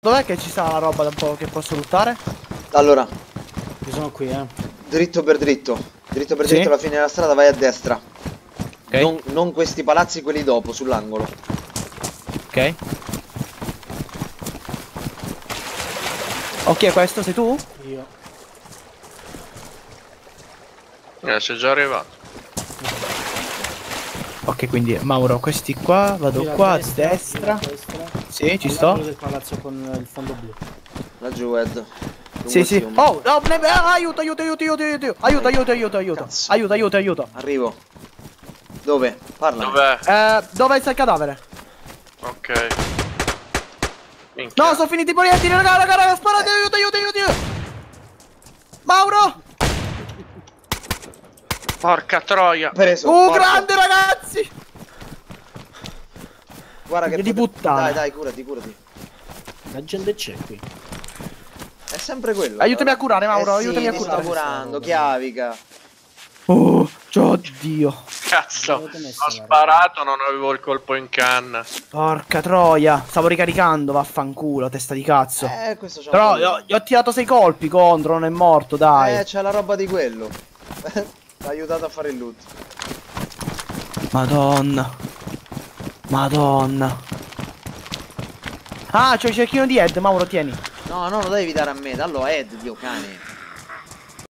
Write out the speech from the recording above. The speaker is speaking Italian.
Dov'è che ci sta la roba da un po' che posso lottare? Allora, Io sono qui, dritto per dritto. Dritto per Sì. dritto alla fine della strada vai a destra. Ok. Non questi palazzi, quelli dopo, sull'angolo. Ok. Ok, questo sei tu? Io. Sei già arrivato. Ok, quindi Mauro, questi qua, vado Gira qua a gira destra. destra. Sì, ci All'angolo sto. del palazzo con il fondo blu. Laggiù, Ed. Sì, sì. Lungo il fiume. Oh, no, aiuto, aiuto, aiuto, aiuto, aiuto. Aiuto, aiuto, aiuto, aiuto. Cazzo. Aiuto, aiuto, aiuto. Arrivo. Dove? Parla. Dov'è? Dove sta il cadavere? Ok. Minchia. No, sono finiti i proiettili, raga, sparate, aiuto, aiuto, aiuto, aiuto. Mauro! Porca troia. Preso. morto. Grande, ragazzi! Guarda che Figlio di puttana. Dai, dai, curati, curati. La gente c'è qui. È sempre quello. Aiutami a curare, Mauro, sì, aiutami a ti curare. sto curando, chiavica. Oh, oddio. Cazzo. Avete messo Ho la sparato, non avevo il colpo in canna. Porca troia. Stavo ricaricando, vaffanculo, testa di cazzo. Questo c'ha Però un po' gli ho tirato 6 colpi contro, non è morto, dai. c'è la roba di quello. T'ha aiutato a fare il loot. Madonna. Madonna. Ah, c'ho il cerchino di Ed, Mauro, tieni. No, no, lo devi dare a me, dallo a Ed, Dio cane.